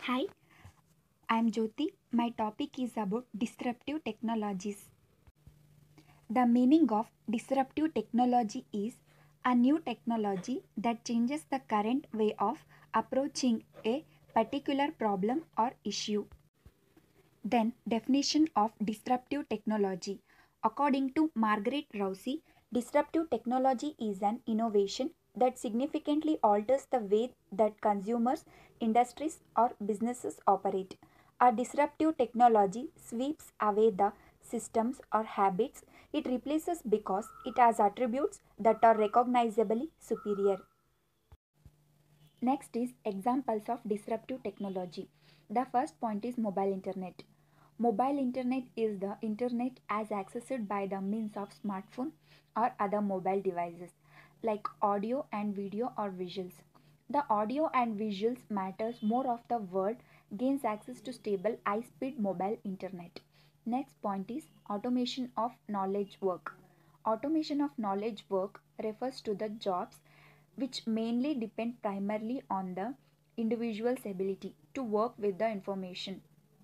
Hi, I'm Jyoti. My topic is about disruptive technologies. The meaning of disruptive technology is a new technology that changes the current way of approaching a particular problem or issue. Then, definition of disruptive technology. According to Margaret Rousey, disruptive technology is an innovation that significantly alters the way that consumers, industries, or businesses operate. A disruptive technology sweeps away the systems or habits it replaces because it has attributes that are recognizably superior. Next is examples of disruptive technology. The first point is mobile internet. Mobile internet is the internet as accessed by the means of smartphone or other mobile devices like audio and video or visuals. The audio and visuals matters more of the world gains access to stable high-speed mobile internet. Next point is automation of knowledge work. Automation of knowledge work refers to the jobs which mainly depend primarily on the individual's ability to work with the information,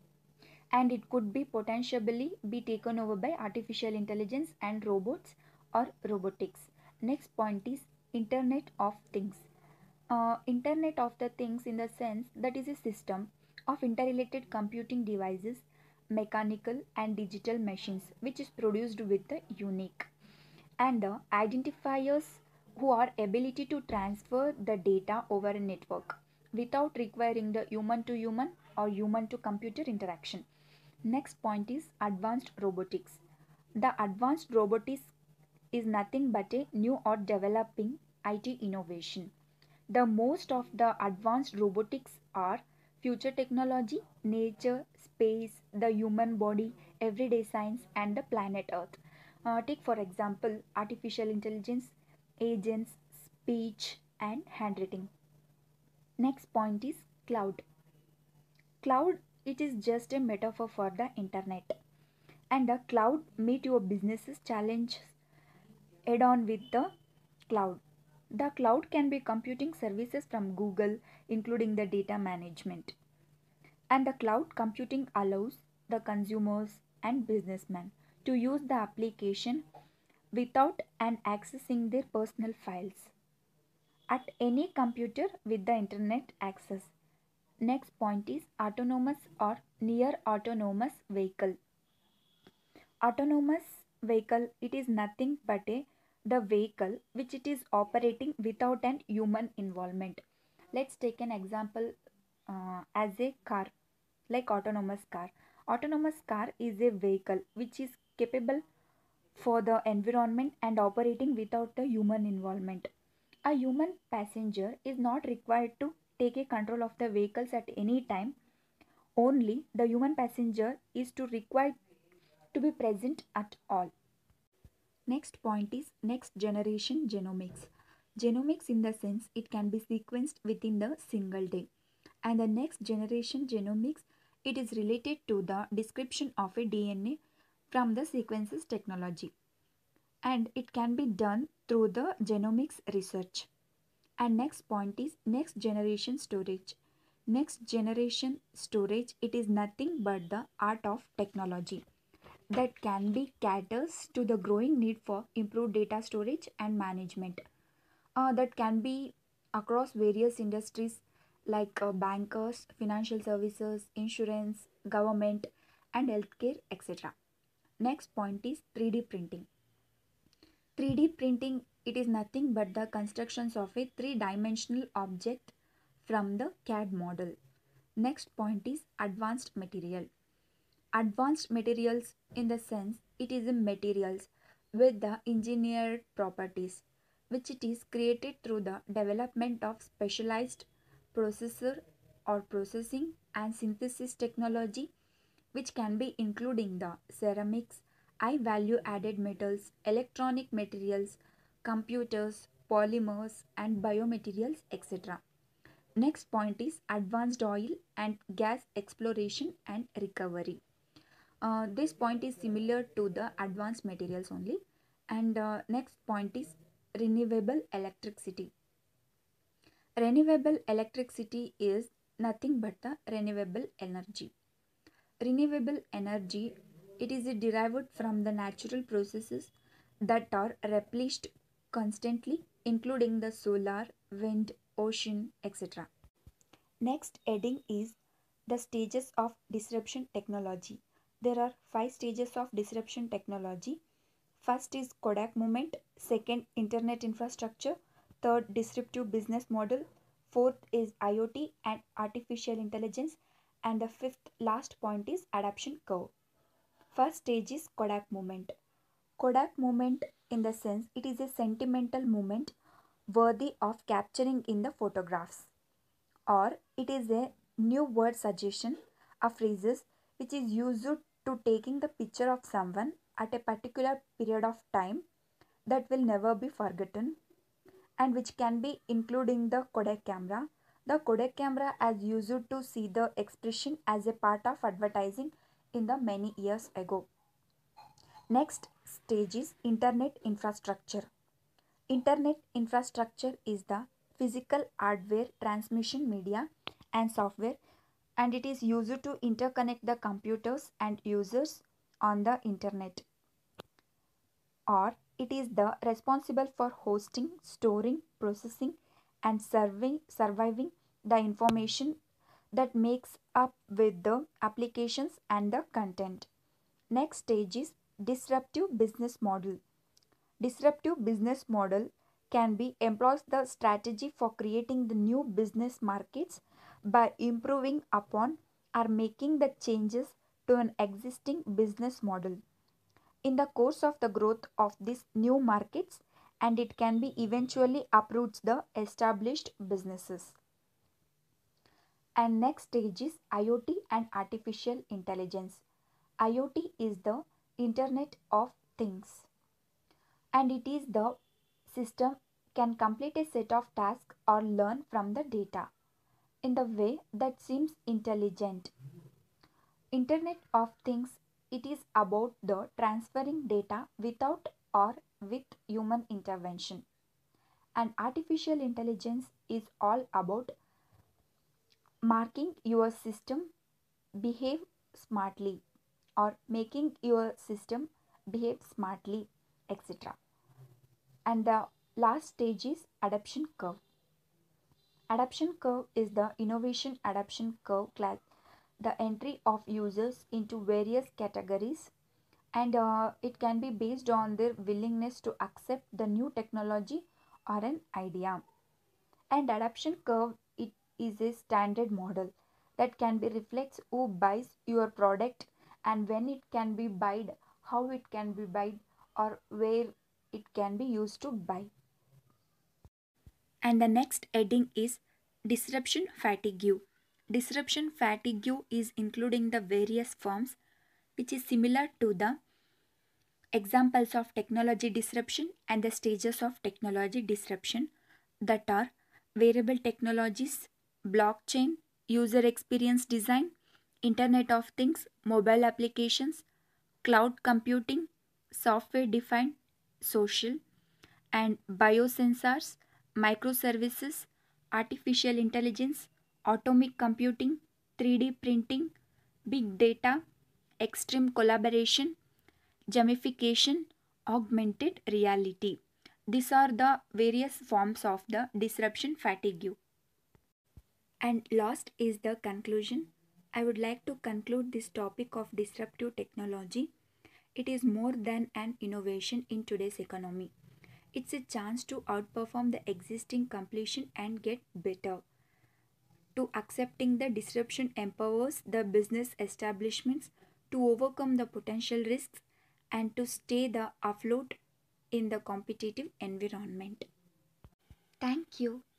and it could be potentially be taken over by artificial intelligence and robots or robotics. Next point is internet of things. Internet of the things in the sense that is a system of interrelated computing devices, mechanical and digital machines which is produced with the unique and the identifiers who are ability to transfer the data over a network without requiring the human to human or human to computer interaction. Next point is advanced robotics. The advanced robotics is nothing but a new or developing IT innovation. The most of the advanced robotics are future technology, nature, space, the human body, everyday science, and the planet Earth. Take for example artificial intelligence, agents, speech, and handwriting. Next point is cloud. Cloud, it is just a metaphor for the internet. And the cloud meet your business's challenges head on with the cloud. The cloud can be computing services from Google, including the data management. And the cloud computing allows the consumers and businessmen to use the application without and accessing their personal files at any computer with the internet access. Next point is autonomous or near autonomous vehicle. Autonomous vehicle, it is nothing but a the vehicle which it is operating without an human involvement. Let's take an example as a car, like autonomous car. Autonomous car is a vehicle which is capable for the environment and operating without the human involvement. A human passenger is not required to take a control of the vehicles at any time. Only the human passenger is to required to be present at all. Next point is next generation genomics. Genomics in the sense it can be sequenced within the single day. And the next generation genomics, it is related to the description of a DNA from the sequences technology. And it can be done through the genomics research. And next point is next generation storage. Next generation storage, it is nothing but the art of technology that can be caters to the growing need for improved data storage and management. That can be across various industries like bankers, financial services, insurance, government, and healthcare, etc. Next point is 3D printing. 3D printing, it is nothing but the constructions of a three-dimensional object from the CAD model. Next point is advanced material. Advanced materials in the sense it is a materials with the engineered properties which it is created through the development of specialized processor or processing and synthesis technology, which can be including the ceramics, high value added metals, electronic materials, computers, polymers and biomaterials, etc. Next point is advanced oil and gas exploration and recovery. This point is similar to the advanced materials only. And next point is renewable electricity. Renewable electricity is nothing but the renewable energy. Renewable energy, it is derived from the natural processes that are replenished constantly, including the solar, wind, ocean, etc. Next heading is the stages of disruption technology. There are 5 stages of disruption technology. First is Kodak movement, second internet infrastructure, third disruptive business model, fourth is IoT and artificial intelligence, and the fifth last point is adoption curve. First stage is Kodak movement. Kodak movement, in the sense it is a sentimental movement worthy of capturing in the photographs, or it is a new word suggestion, a phrases which is used to taking the picture of someone at a particular period of time that will never be forgotten, and which can be including the Kodak camera. The Kodak camera as used to see the expression as a part of advertising in the many years ago. Next stage is internet infrastructure. Internet infrastructure is the physical hardware, transmission media and software, and it is used to interconnect the computers and users on the internet, or it is the responsible for hosting, storing, processing and surviving the information that makes up with the applications and the content. Next stage is disruptive business model. Disruptive business model can be employs the strategy for creating the new business markets by improving upon or making the changes to an existing business model in the course of the growth of these new markets, and it can be eventually uproots the established businesses. And next stage is IoT and artificial intelligence. IoT is the Internet of Things, and it is the system can complete a set of tasks or learn from the data in the way that seems intelligent. Internet of Things, it is about the transferring data without or with human intervention. And artificial intelligence is all about marking your system behave smartly or making your system behave smartly, etc. And the last stage is adoption curve. Adoption curve is the innovation adoption curve class, the entry of users into various categories, and it can be based on their willingness to accept the new technology or an idea. And adoption curve, it is a standard model that can be reflects who buys your product and when it can be buyed, how it can be buyed, or where it can be used to buy. And the next heading is disruption fatigue. Disruption fatigue is including the various forms which is similar to the examples of technology disruption and the stages of technology disruption, that are wearable technologies, blockchain, user experience design, Internet of Things, mobile applications, cloud computing, software defined, social, and biosensors, microservices, artificial intelligence, atomic computing, 3D printing, big data, extreme collaboration, gamification, augmented reality. These are the various forms of the disruption fatigue. And last is the conclusion. I would like to conclude this topic of disruptive technology. It is more than an innovation in today's economy. It's a chance to outperform the existing completion and get better. To accepting the disruption empowers the business establishments to overcome the potential risks and to stay the afloat in the competitive environment. Thank you.